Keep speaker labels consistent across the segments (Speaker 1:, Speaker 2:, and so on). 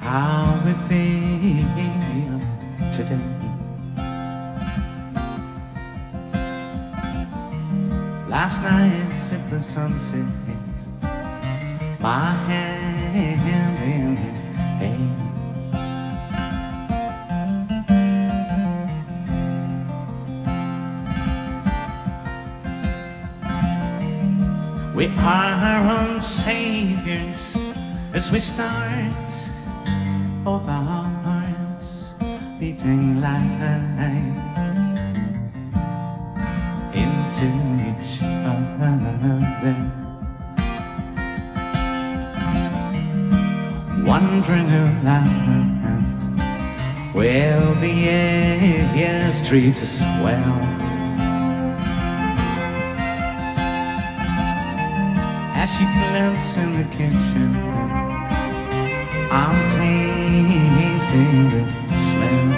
Speaker 1: how we feel today. Last night, simple sunset, my hand in hand. We are our own saviors as we start of our hearts beating light into each other, wondering aloud, will the years treat us well? As she floats in the kitchen, I'm tasting the smell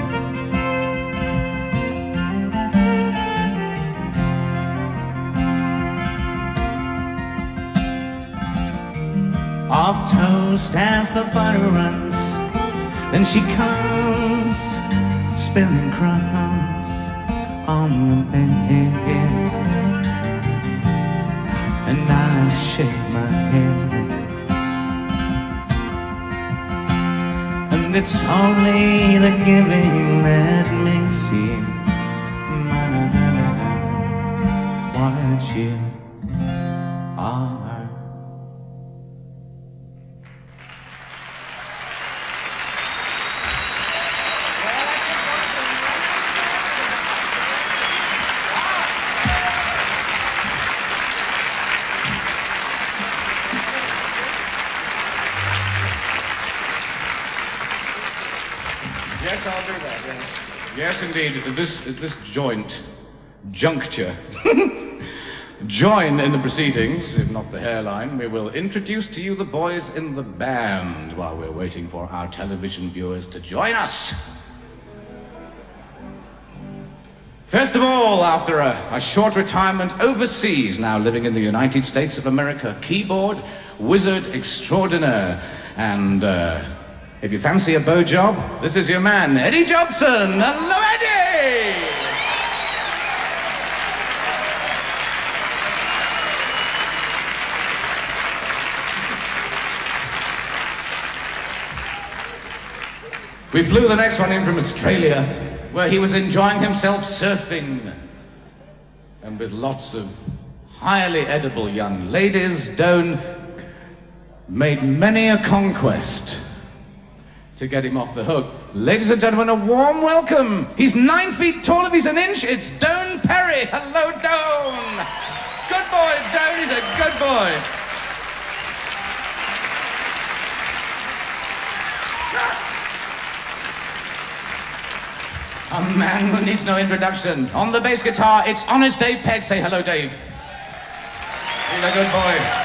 Speaker 1: of toast as the butter runs. Then she comes, spilling crumbs on the bed, and I shake my head. And it's only the giving that makes you what you are.
Speaker 2: Yes, I'll do that, yes. Yes, indeed, at this juncture, join in the proceedings, if not the hairline, we will introduce to you the boys in the band while we're waiting for our television viewers to join us. First of all, after a short retirement overseas, now living in the United States of America, keyboard wizard extraordinaire, and if you fancy a bow job, this is your man, Eddie Jobson. Hello, Eddie! We flew the next one in from Australia, where he was enjoying himself surfing. And with lots of highly edible young ladies, Doane made many a conquest to get him off the hook. Ladies and gentlemen, a warm welcome. He's 9 feet tall if he's an inch. It's Doane Perry. Hello, Doane. Good boy, Doane. He's a good boy. A man who needs no introduction. On the bass guitar, it's honest Dave Pegg. Say hello, Dave. He's a good boy.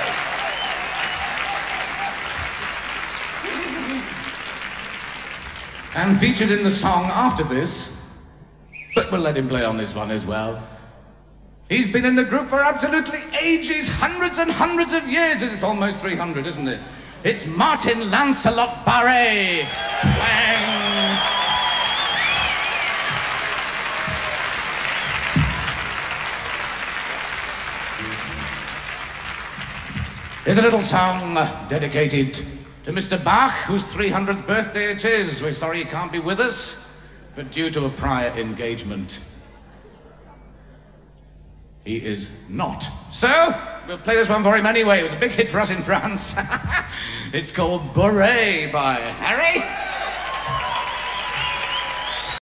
Speaker 2: And featured in the song after this, but we'll let him play on this one as well. He's been in the group for absolutely ages, hundreds and hundreds of years. It's almost 300, isn't it? It's Martin Lancelot Barre. Wang. Here's a little song dedicated to Mr. Bach, whose 300th birthday it is. We're sorry he can't be with us, but due to a prior engagement, he is not. So, we'll play this one for him anyway. It was a big hit for us in France. It's called Barre by Harry.